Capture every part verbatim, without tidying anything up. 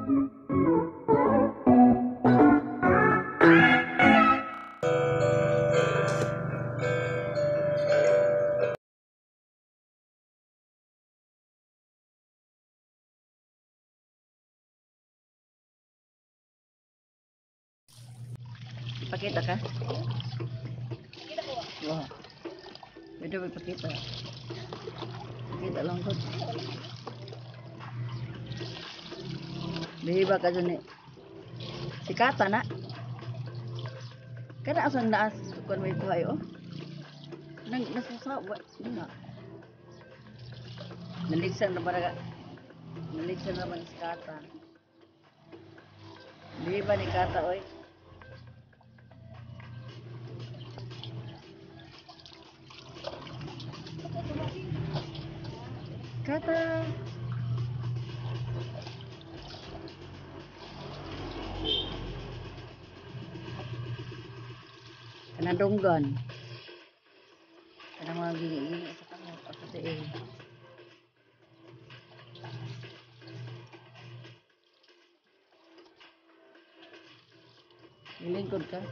Pakita ka? Wah. Pwede ba pakita? Pakita lang ko. Bihiba ka dyan eh. Si Chatta na. Kada asang naas kung may buhay oh. Nang nasasawa. Yun na. Naligsan na ba? Naligsan naman si Chatta. Bihiba ni Chatta oy. Chatta. Kanadunggan. Kanang mga gini-gini sa kamot. Ako sa eh. Nilingkod ka.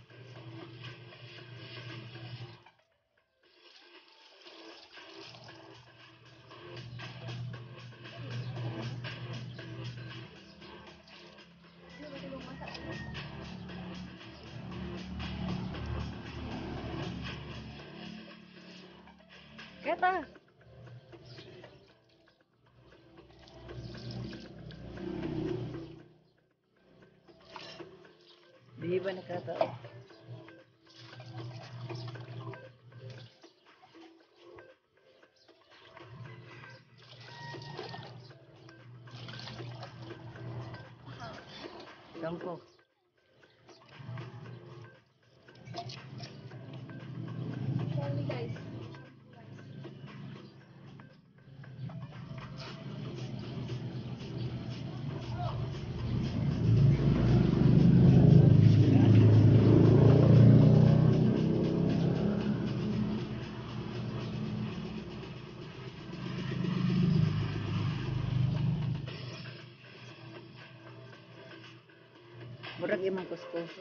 Chatta. Bihiba ni Chatta. Sampo. Sorry guys. Murag imong kuskuso.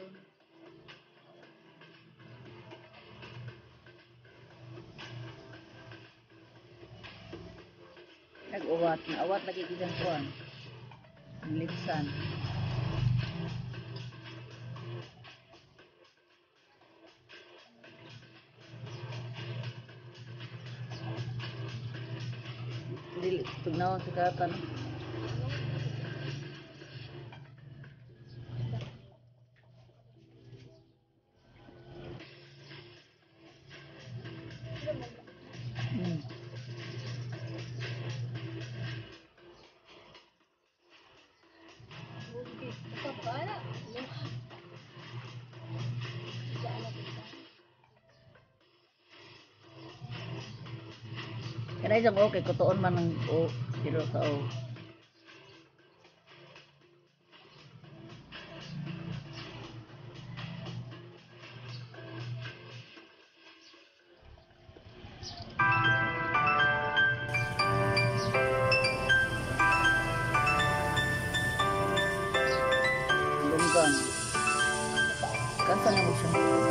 Nag-uwat. Na-awat lagi kitang kuwan. Nilipsan. Dili. Tugnawan sa Chatta no? Hmm. Kapala. Kaya isang okay, kutuon man ng o, pero sa o. Lunggan. Kasa na mo siya.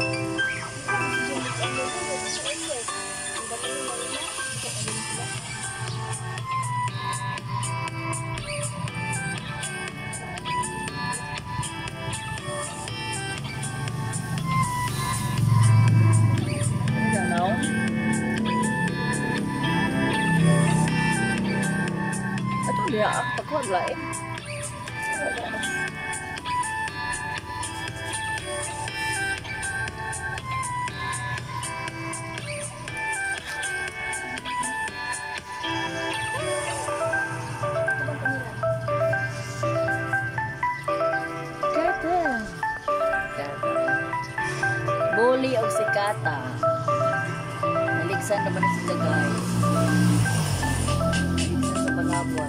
Ya, pagkuhan lain. Chatta. Bully o si Chatta. Naligsan naman na sila guys. Naligsan sa pangabuan.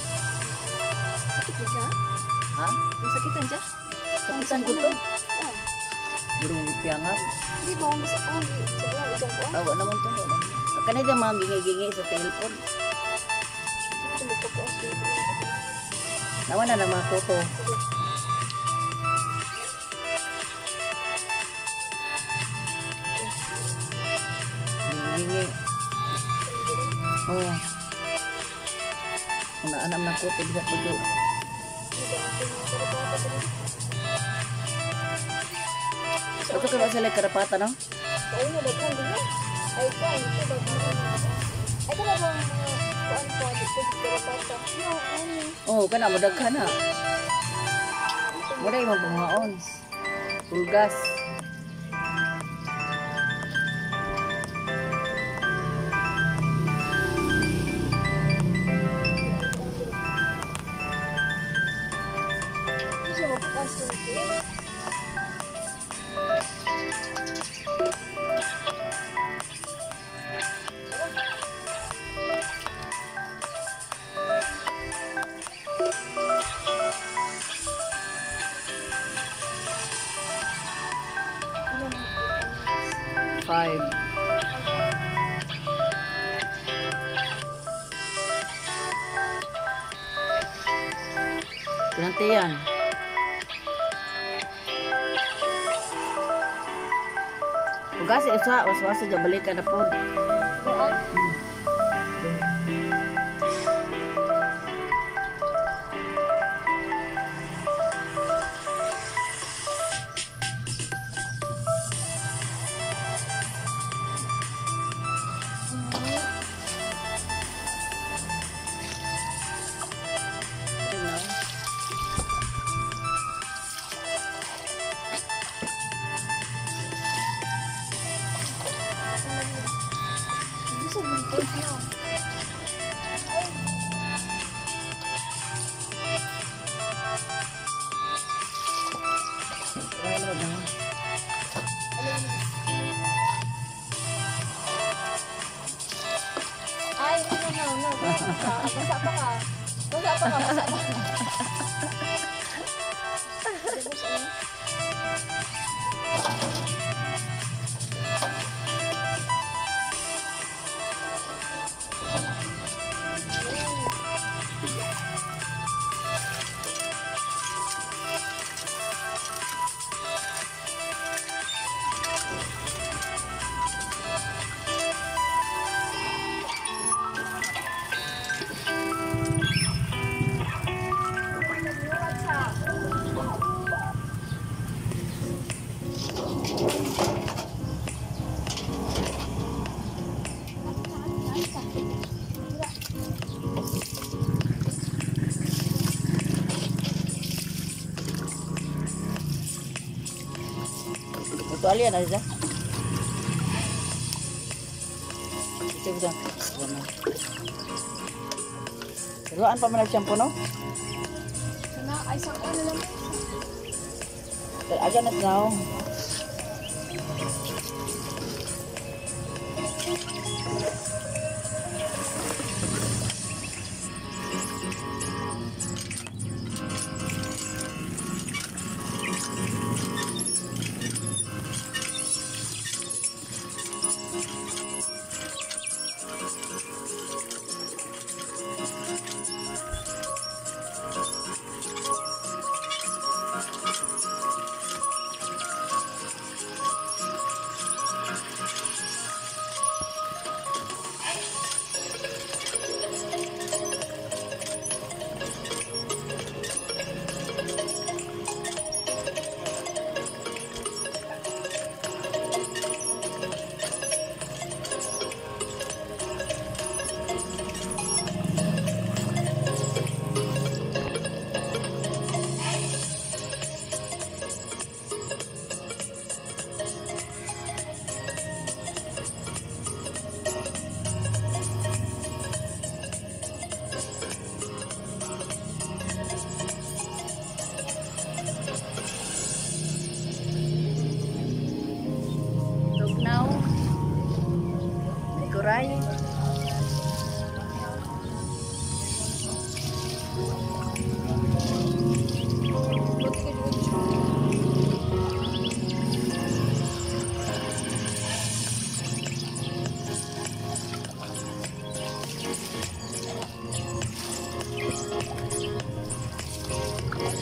Ha? Masakitan dyan? Kapisan ko to. Burung piangan. Hindi ba ako masakang? Sabi ako dyan ko. Tawa naman to. Kanina dyan mga gingi-gingi sa telepon. Tumukap ko ang Naman na ng mga kuto. Hingi. Oh. Kung naanam ng kuto, bisa pujo. Ito ka ba sila karapata, no? Ay, nabagyan din yan. Ay, ito, ay, ito, bagyan. Ay, ito na bang mga kuan po, dito, karapata. No, ano. Oh, kana madaghan na. Muna yung mabuhaon. Pulgas. Gusto mo po kasi ito. Five. Nanti yan. Ugas isa, was-was aja balikan na po. Gusto mo po siya. Ay, no, no, no. Basa pa ka. Basa pa ka. Basa pa ka. Basa pa ka. Ito alian aja. Ito bisa. Ruan pa man shampoo no? Sana, ay, sa ano lang. Aja na now.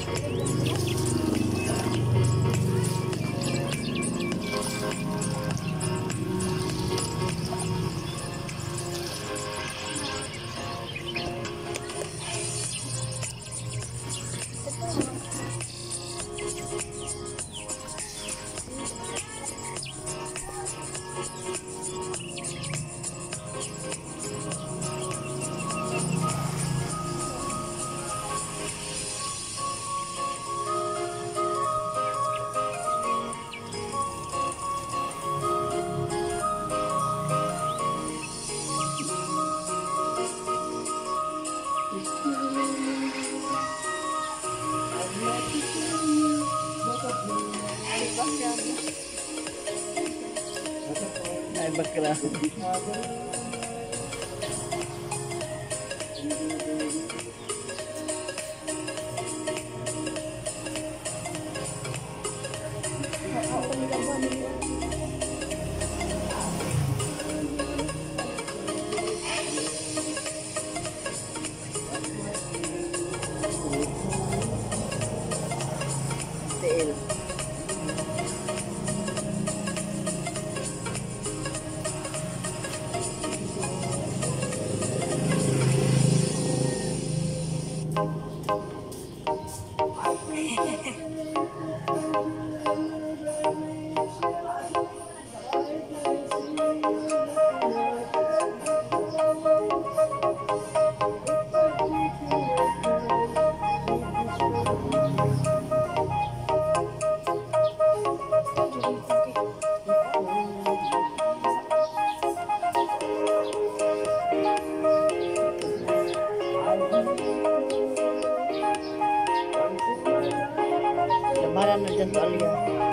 Ay bakla. Ako nilabuan nila. Tiil. Lamaran na dyan to Alia.